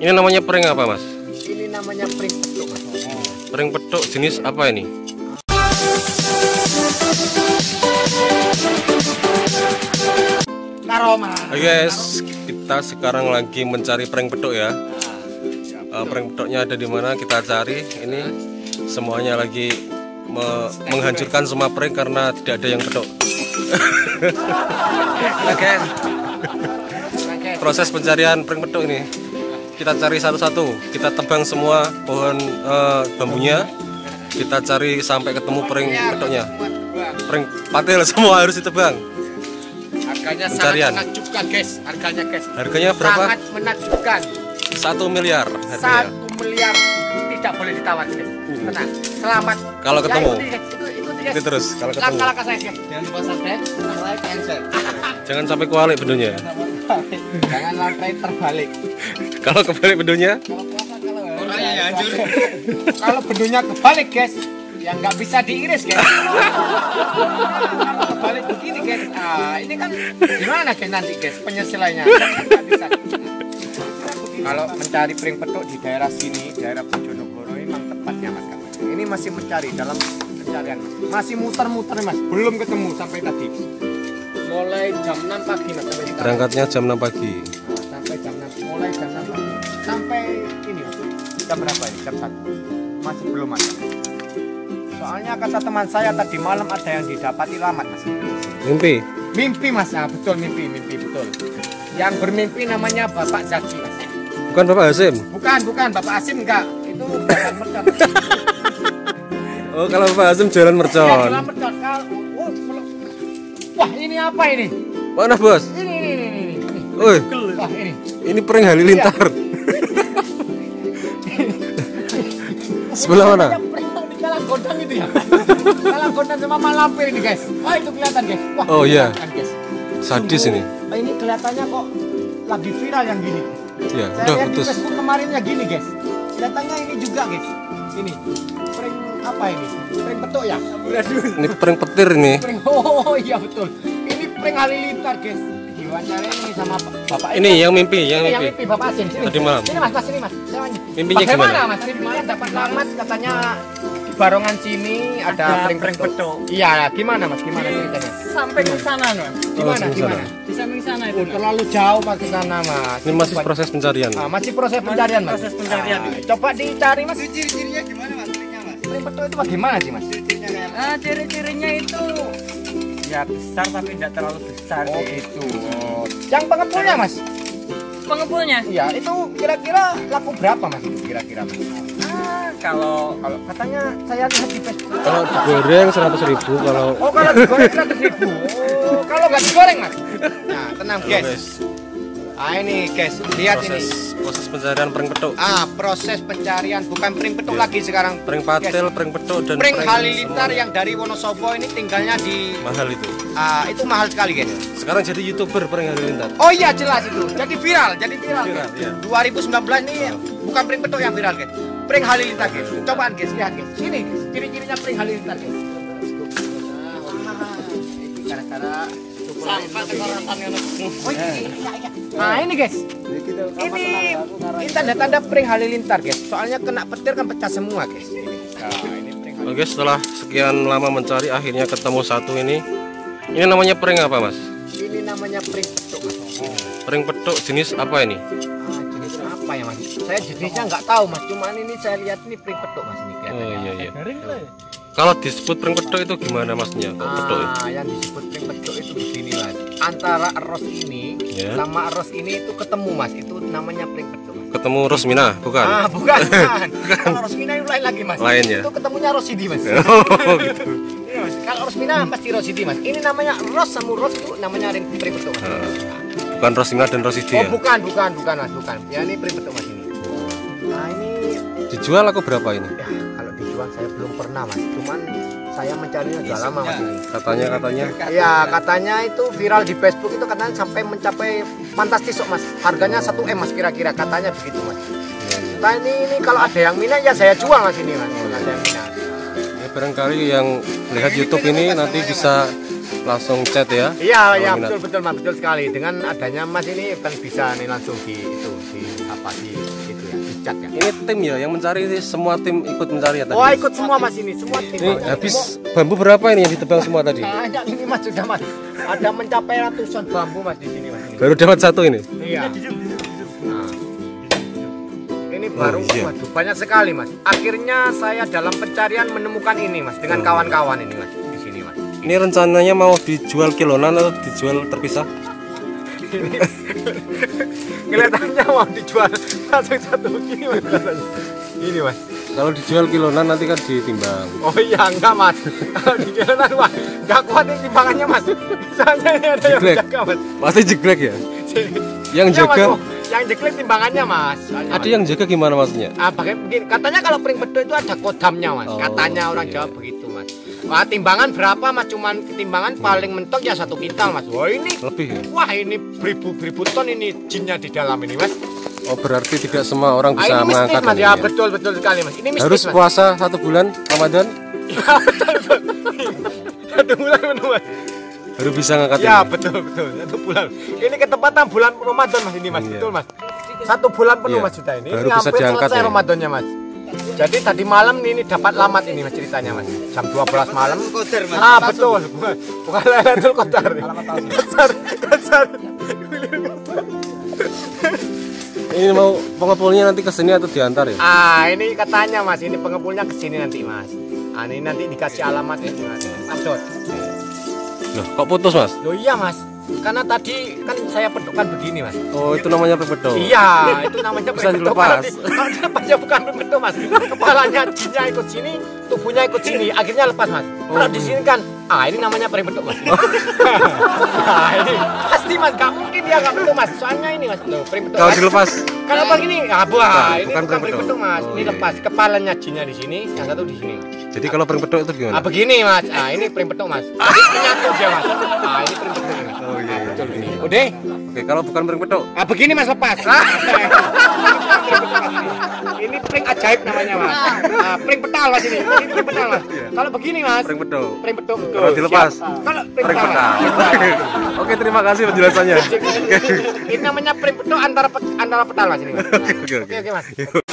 Ini namanya pring apa, Mas? Ini namanya pring petuk, Mas. Pring petuk jenis apa ini? Karoma. Oke guys, kita sekarang lagi mencari pring petuk ya. Pring petuknya ada di mana? Kita cari. Ini semuanya lagi menghancurkan semua pring karena tidak ada yang petuk. Proses pencarian pring petuk ini. Kita cari satu-satu. Kita tebang semua pohon bambunya. Kita cari sampai ketemu pring petuknya. Pring patil semua harus ditebang. Harganya pencarian. sangat menakjubkan, guys. Harganya, guys. Harganya berapa? Sangat menakjubkan. 1 miliar harganya. 1 miliar. Tidak boleh ditawar, guys. Tenang. Selamat. Kalau ketemu. Ya, ikuti, guys. Itu terus kalau ketemu. Langkah-langkah saya, guys. Jangan lupa subscribe, like, and share. Jangan sampai kebalik bendunya. Jangan lantai terbalik. Kalau kebalik bendunya, kalau bendunya kebalik, guys, ya nggak bisa diiris, guys. Kebalik begini, guys. Ini kan gimana, guys, nanti, guys, penyelesaiannya? Nggak bisa. Kalau mencari pring petuk di daerah sini, daerah Bojonegoro, ini memang tepatnya, Mas. Ini masih mencari dalam pencarian, Mas. Masih muter-muter, Mas. Belum ketemu sampai tadi. Mulai jam 6 pagi, Mas. Sampai sekarang. berangkatnya jam 6 pagi. Sampai jam 6, mulai jam 6 pagi. Sampai ini, Mas. Jam berapa ini? Jam 1. Masih belum ada. Soalnya kata teman saya tadi malam ada yang didapati lamat, Mas. Mimpi. Mimpi, Mas. Betul, mimpi betul. Yang bermimpi namanya Bapak Zaki, Mas. Bukan Bapak Hasim. Bukan Bapak Asim, enggak. Itu bukan mercon. Oh, kalau Bapak Hasim jualan Ya, mercon. jualan mercon. Wah, ini apa ini? Mana, Bos? Ini. Woi, Wah, ini. ini pring halilintar. Sebelah mana? Yang pring di Kalang Gondang itu ya. Kalang Gondang sama Malampir ini, guys. Wah, itu kelihatan, guys. Wah, Oh, iya. kelihatan, guys. Sadis ini. Ini kelihatannya kok lagi viral yang gini. Ya, Saya udah lihat di putus. Facebook kemarinnya gini, guys. Kelihatannya ini juga, guys. Ini pring apa ini? Pring petuk ya? Ini pring petir ini. Pring, oh iya betul. Ini pring halilintar, guys. Diwawancara ini sama Bapak. Ini yang mimpi, yang Ini yang mimpi. mimpi Bapak Asin. Sini. Tadi malam. Sini, Mas, sini, Mas. Saya nanya. Mimpinya Bagaimana, gimana? Mas? Tadi malam dapat lamat katanya di Barongan sini ada pring petuk. Iya, gimana, Mas? Gimana ceritanya? Sampai ke sana, Mas. Gimana? Oh, Gimana? Di samping sana itu. Oh, terlalu jauh Mas ke sana, Mas. Ini masih proses pencarian. Masih proses pencarian, Mas. Proses pencarian. Coba dicari, Mas. Ciri-cirinya gimana, Mas? Cirinya, Mas? Pring petuk itu bagaimana sih, Mas? Ciri-cirinya kayak apa? Ciri-cirinya itu ya besar tapi tidak terlalu besar. Oh, gitu. Oh. Yang pengepulnya, Mas? Pengepulnya? Iya, itu kira-kira laku berapa, Mas? Itu kira-kira, Mas? Kalau Katanya saya lihat di Facebook. Kalau digoreng 100.000, kalau Oh, kalau digoreng 100.000. Oh, kalau nggak digoreng, Mas? Nah, tenang, guys. Ini, guys, lihat ini. proses pencarian pring petuk. Proses pencarian bukan pring petuk lagi sekarang. Pring patil, pring petuk dan Pring halilintar semuanya. yang dari Wonosobo ini tinggalnya di mahal itu. itu mahal sekali, guys. Sekarang jadi YouTuber pring halilintar. Oh iya, jelas itu. Jadi viral, Viral, guys. iya. 2019 ini bukan pring petuk yang viral, guys. Pring halilintar, guys. Cobaan, guys, lihat, guys. Ini, guys, ciri-cirinya pring halilintar, guys. Ini gara-gara oh, ini. Nah, ini, guys. Ini tanda-tanda pring halilintar, guys. Soalnya kena petir kan pecah semua, guys. Nah, ini pring halilintar. Oke, setelah sekian lama mencari akhirnya ketemu satu ini. Ini namanya pring apa, Mas? Ini namanya pring petuk, Mas. Pring petuk jenis apa ini? Jenis apa ya, Mas? Saya jenisnya nggak tahu, Mas. Cuman ini saya lihat ini pring petuk, Mas, ini Oh kelihatannya. iya. Kalau disebut pring petuk itu gimana, Masnya? Kok petuk? Yang disebut pring petuk itu begini, Mas. Antara eros ini Ya. sama eros ini itu ketemu, Mas. Itu namanya pring petuk, Mas. Ketemu Rosmina, bukan? Bukan. Kalau Rosmina itu lain lagi, Mas. Lain ya? Itu ketemunya Rosidi, Mas. Oh gitu. Iya, Mas. Kalau Rosmina pasti Rosidi, Mas. Ini namanya ros sama ros itu namanya pring petuk, Mas. Bukan Rosmina dan Rosidi ya? Bukan, Mas, bukan. Ya, ini pring petuk, Mas, ini. Nah, ini Dijual aku berapa ini? ya, kalau dijual saya belum pernah, Mas. Cuman saya mencarinya sudah lama, Mas, ini. Katanya. Ya, katanya itu viral di Facebook itu katanya sampai mencapai fantastis kok, Mas. Harganya 1M, Mas, kira-kira katanya begitu, Mas. Nah, ini kalau ada yang minat ya saya jual, Mas, ini, Mas. Kalau ada yang minat. Ya, barangkali yang lihat YouTube ini nanti bisa langsung chat ya. Iya, ya, minat. betul, Mas, betul sekali. Dengan adanya Mas ini kan bisa nih langsung di itu itu dicat ya. Ini tim ya yang mencari, semua tim ikut mencari ya tadi. Oh ikut semua mas ini, semua tim. Ini habis bambu berapa ini yang ditebang semua tadi? Banyak ini mas sudah mas. Ada mencapai ratusan bambu mas di sini mas. Ini. Baru dapat satu ini. Iya. Nah. Ini baru, iya. waduh banyak sekali mas. Akhirnya saya dalam pencarian menemukan ini mas dengan kawan-kawan ini mas di sini mas. Ini rencananya mau dijual kilonan atau dijual terpisah? Kelihatannya mau dijual satu gini mas. Ini mas. Kalau dijual kilonan nanti kan ditimbang. Oh iya enggak mas. Kalau di jalanan wah enggak kuat ini timbangannya mas. Soalnya ini ada yang Jeglek. jaga mas. Pasti jeglek ya. Yang Iya, jaga, mas, yang jeglek timbangannya mas. Soalnya, ada mas. yang jaga gimana maksudnya? Begini, katanya kalau pring pedo itu ada kodamnya mas. Oh, Katanya orang iya. Jawa begitu mas. Wah timbangan berapa mas? Cuman timbangan paling mentok ya 1 kintal mas. Wah ini Lebih ya? wah ini beribu ton ini jinnya di dalam ini mas. Oh berarti tidak semua orang bisa Ini mistis mengangkat mas ini ya, ya? betul sekali mas. Ini mistis Harus mas. puasa 1 bulan Ramadan Ya betul. Aduh mulai menu mas. baru bisa ngangkat Ya ini. betul 1 bulan. Ini ketepatan bulan Ramadan mas ini mas. Iya. Betul mas. 1 bulan penuh Iya. mas sudah ini. Baru Ini bisa hampir diangkat selesai ya. Ramadannya mas. Jadi tadi malam ini dapat lamat ini mas ceritanya mas. Jam 12 malam. Kotor mas. Ah betul. Bukan Lailatul Qadar. Kasar. Ini mau pengepulnya nanti ke sini atau diantar ya? Ah ini katanya mas. Ini pengepulnya ke sini nanti mas. Ah ini nanti dikasih alamat ini mas. Adot. Loh, kok putus mas? Loh iya mas. Karena tadi kan saya pedokkan begini mas. Oh itu namanya pepedok. Iya, itu namanya Bisa pring pedo. dilepas. Kalau dilepasnya bukan pring pedo mas. Kepalanya jinnya ikut sini, tubuhnya ikut sini, akhirnya lepas mas. Kalau di sini kan, ini namanya pring pedo mas. Ini pasti mas, gak mungkin dia gak pedo mas. Soalnya ini mas, loh pring pedo. Kalau dilepas, Kalau apa gini, ini bukan bukan pring pring pedo mas. Oh, Ini iya. lepas, kepalanya jinnya di sini, yang satu di sini. jadi kalau pepedok itu gimana? Begini mas, ini pring pedo mas. Ini nyatu dia mas. Ini pring pedo mas. Oh iya, iya. Betul ini. Udah. Oke, kalau bukan pepedok, Begini mas lepas. Ini pring ajaib namanya mas. Pring petal mas ini. Ini pring petal mas. Kalau begini mas. pepedok. Pring petal betul. Kalau dilepas, Siap. Kalau pring pring petal. petal. Oke, terima kasih penjelasannya. Ini namanya pring petal antara petal mas ini. Mas. Oke, oke. Oke mas.